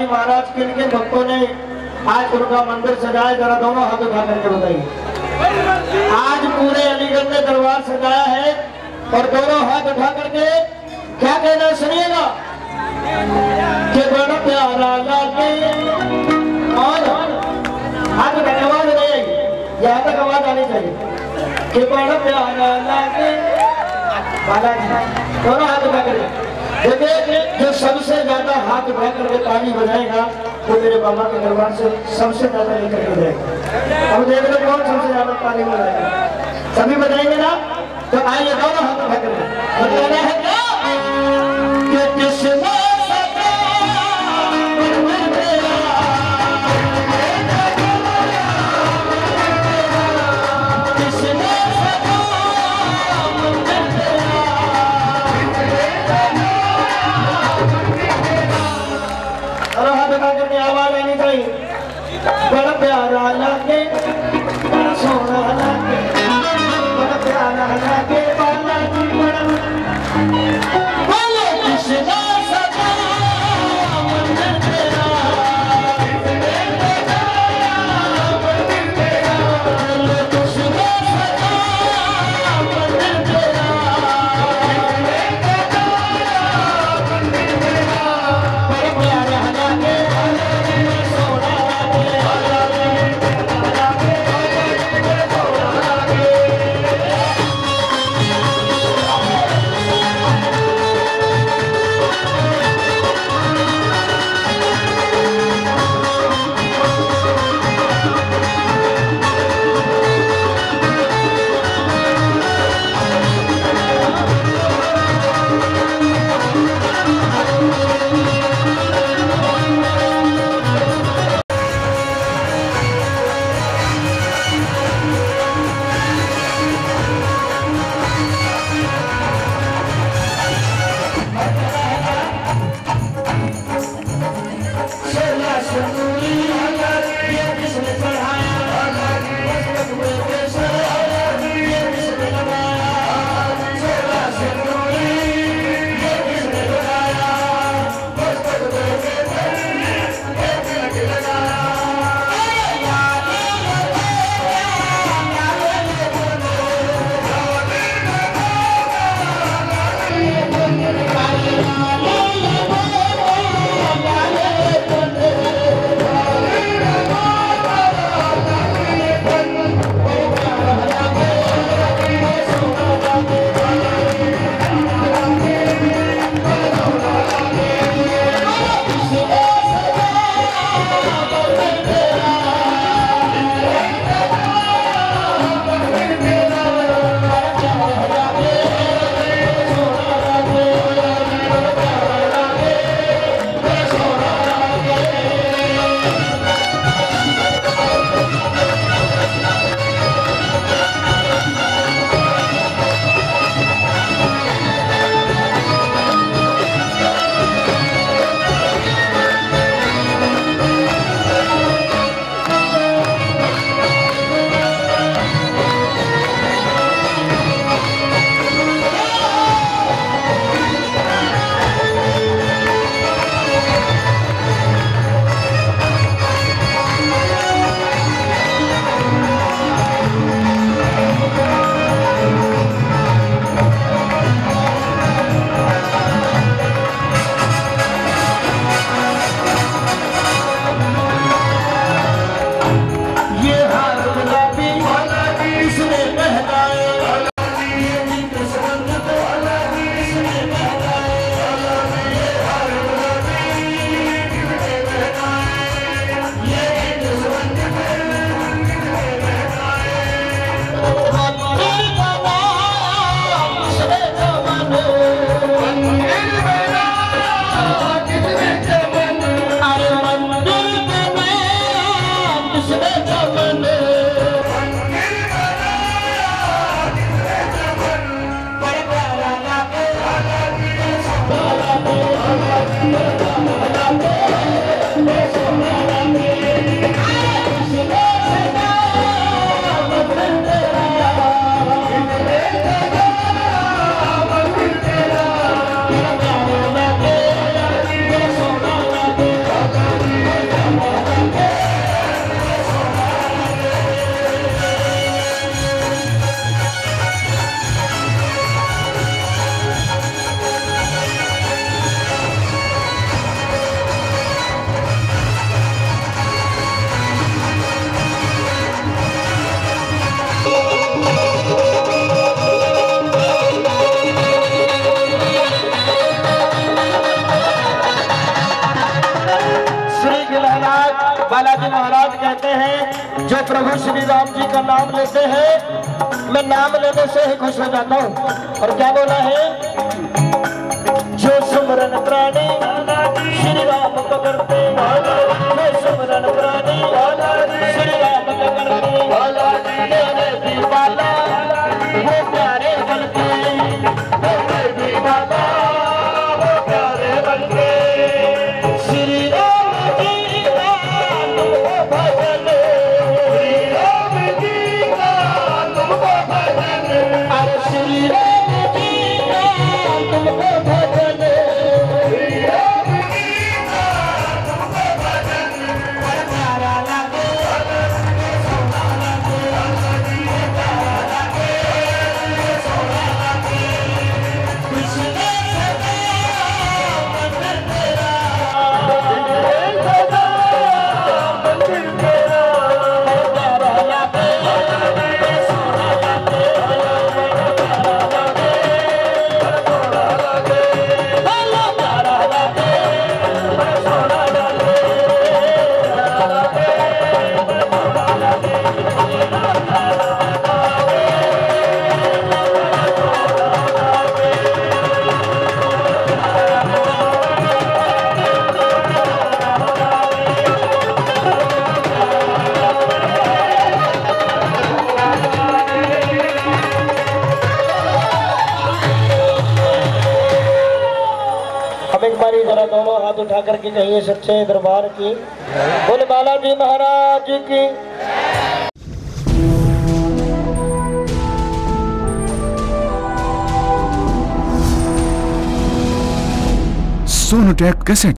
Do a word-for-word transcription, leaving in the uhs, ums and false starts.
महाराज किन किन भक्तों ने आज उनका मंदिर सजाया, जरा दोनों हाथ उठा करके बताइए। आज पूरे अलीगढ़ में दरबार सजाया है और दोनों हाथ उठा करके क्या कहना सुनिएगा कि बड़ा प्यारा लागे और हाथ उठा के आवाज नहीं आई, यहाँ तक आवाज आनी चाहिए कि बड़ा प्यारा लागे बालाजी। दोनों हाथ उठा करके देखिए, जो सबसे ज्यादा हाथ उठा करके ताली बजाएगा वो मेरे बाबा के दरबार से सबसे ज्यादा लेकर के जाएगा। अब देख लो कौन सबसे ज्यादा ताली बजाएगा, सभी बजाएंगे ना? तो आइए दोनों हाथ उठा करके बताना है क्या कि किसने आवाज आनी चाहिए। बड़ा प्यारा लागे, बड़ा सोना लागे, बड़ा प्यारा लागे बालाजी, बड़ा बोलो कृष्णा सदा मंदिर तेरा, मंदिर तेरा, बोलो कृष्णा सदा मंदिर तेरा, मंदिर तेरा, बड़ा प्यारा लागे बालाजी महाराज कहते हैं जो प्रभु श्री राम जी का नाम लेते हैं मैं नाम लेने से ही खुश हो जाता हूँ। और क्या बोला है, जो सुमरन प्राणी श्री राम को करते, जो सुमरन प्राणी श्री राम को करते, मेरे दीवाना वो प्यारे बनते, मेरे दीवाना वो प्यारे बनते। श्री राम जी का तुमको भजन, श्री राम जी का तुमको भजन, अरे श्री राम जी का तुमको भजन, श्री राम जी का तुमको भजन। प्यारा लगे सोना लगे, प्यारा लगे सोना लगे, कृष्ण सदा मंदिर तेरा, सदा मंदिर तेरा, प्यारा लगे सोना लगे, प्यारा लगे सोना लगे, भला प्यारा लगे सोना लगे, प्यारा लगे अब एक बारी जरा दोनों हाथ उठा करके कहिए सच्चे दरबार की बोले बालाजी महाराज की। सोनोटेक कैसेट।